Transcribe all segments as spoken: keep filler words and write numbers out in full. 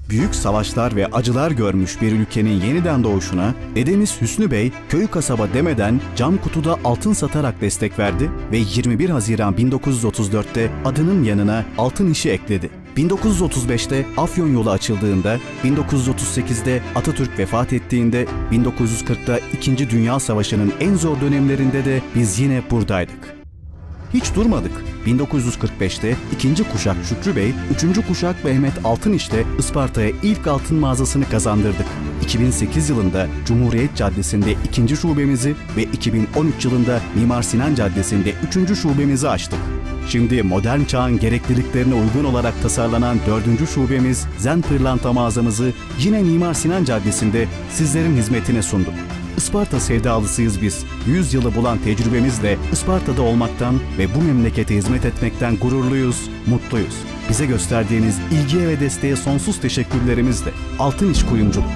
Büyük savaşlar ve acılar görmüş bir ülkenin yeniden doğuşuna dedemiz Hüsnü Bey köy kasaba demeden cam kutuda altın satarak destek verdi ve yirmi bir Haziran bin dokuz yüz otuz dörtte adının yanına altın işi ekledi. bin dokuz yüz otuz beşte Afyon yolu açıldığında, bin dokuz yüz otuz sekizde Atatürk vefat ettiğinde, bin dokuz yüz kırkta İkinci Dünya Savaşı'nın en zor dönemlerinde de biz yine buradaydık. Hiç durmadık. bin dokuz yüz kırk beşte ikinci kuşak Şükrü Bey, üçüncü kuşak Mehmet Altıniş'te Isparta'ya ilk altın mağazasını kazandırdık. iki bin sekiz yılında Cumhuriyet Caddesi'nde ikinci şubemizi ve iki bin on üç yılında Mimar Sinan Caddesi'nde üçüncü şubemizi açtık. Şimdi modern çağın gerekliliklerine uygun olarak tasarlanan dördüncü şubemiz Zen Pırlanta mağazamızı yine Mimar Sinan Caddesi'nde sizlerin hizmetine sunduk. Isparta sevdalısıyız biz. yüz yılı bulan tecrübemizle Isparta'da olmaktan ve bu memlekete hizmet etmekten gururluyuz, mutluyuz. Bize gösterdiğiniz ilgiye ve desteğe sonsuz teşekkürlerimizle. Altın İş Kuyumculuk.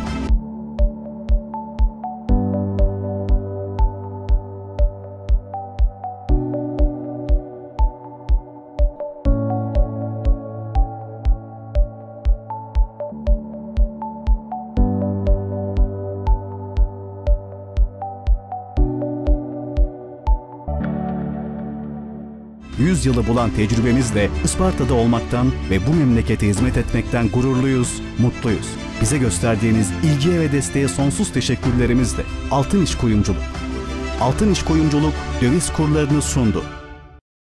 yüz yılı bulan tecrübemizle Isparta'da olmaktan ve bu memlekete hizmet etmekten gururluyuz, mutluyuz. Bize gösterdiğiniz ilgiye ve desteğe sonsuz teşekkürlerimizle. Altın İş Kuyumculuk. Altın İş Kuyumculuk döviz kurlarını sundu.